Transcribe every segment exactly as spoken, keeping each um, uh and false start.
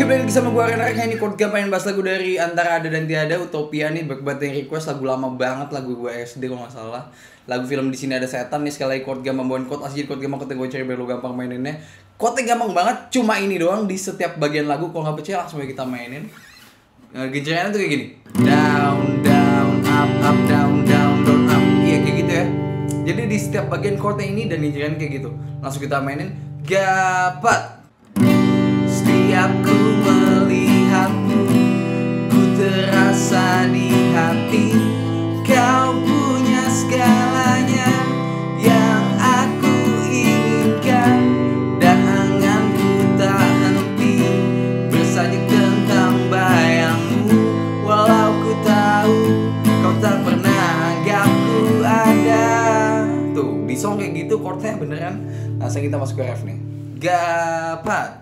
Oke, balik lagi sama gue Renar. Ini Kodga pengen bahas lagu dari Antara Ada dan Tiada, Utopia nih. Banyak banget yang request, lagu lama banget, lagu gue S D kalau nggak salah. Lagu film Di Sini Ada Setan nih. Sekali lagi Kodga membawain Kod asli Kodga mau kata gue cari biar lu gampang maininnya. Kodnya gampang banget, cuma ini doang di setiap bagian lagu. Kalau nggak percaya langsung aja kita mainin. Nah, genjreannya tuh kayak gini. Down, down, up, up, down, down, down, up. Iya kayak gitu ya. Jadi di setiap bagian chordnya ini dan genjreannya kayak gitu. Langsung kita mainin. Gapat. Setiap ku melihatmu, ku terasa di hati. Kau punya segalanya yang aku inginkan, dan anganku tak henti bersanjung tentang bayangmu. Walau ku tahu kau tak pernah anggapku ada. Tuh, di song kayak gitu chordnya beneran. Langsung kita masuk ke ref nih. Gapat.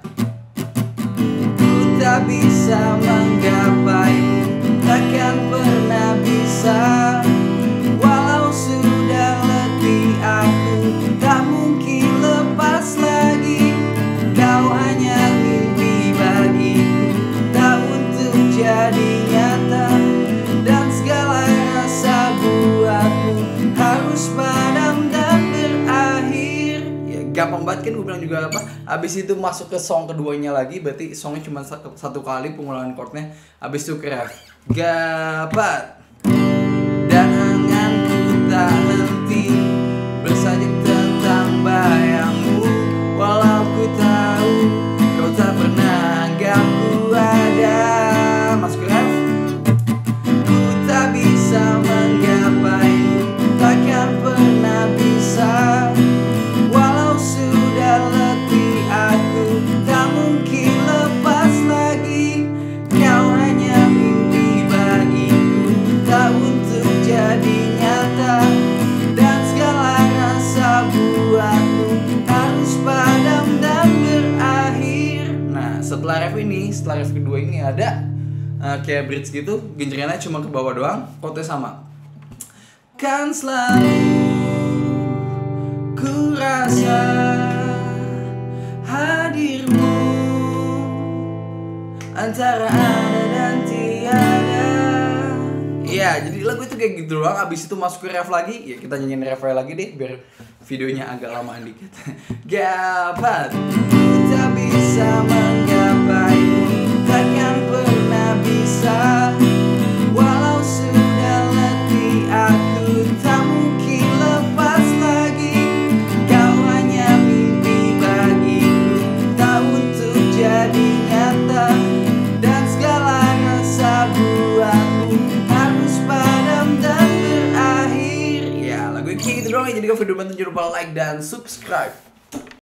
Tak bisa menggapaimu, takkan pernah bisa. Walau sudah letih aku, tak mungkin lepas lagi. Kau hanya mimpi bagiku, tak untuk jadi nyata. Dan segala rasa buatmu harus padam dan berakhir. Ya gampang banget kan gue bilang juga apa. Abis itu masuk ke song keduanya lagi, berarti songnya cuma satu kali pengulangan chordnya. Abis itu ke ref. Gapat. Dan anganku tak henti bersanjung tentang bayangmu. Walau ku tahu kau tak pernah anggapku ada. Masuk ke ref. Ku tak bisa menggapaimu, takkan pernah bisa. Walau sudah letih aku, tak mungkin lepas lagi. Kau hanya mimpi bagiku, tak untuk jadi nyata. Dan segala rasa buatmu harus padam dan berakhir. Nah, setelah ref ini, setelah ref kedua ini ada uh, kayak bridge gitu. Genjreannya cuma ke bawah doang, chordnya sama. Kan selalu ku rasa hadirmu antara ada dan tiada. Iya, jadi lagu itu kayak gitu doang. Abis itu masuk ke ref lagi. Ya kita nyanyiin ref lagi deh biar videonya agak lamaan dikit. Gapat. Tak bisa menggapaimu, takkan pernah bisa. Walau sudah letih aku, tak mungkin lepas lagi. Kau hanya mimpi bagiku, tak untuk jadi nyata. Dan segala rasa buatmu harus padam dan berakhir. Ya lagu ini kayak gitu doang ya. Jadi kalau video bantu jangan lupa like dan subscribe.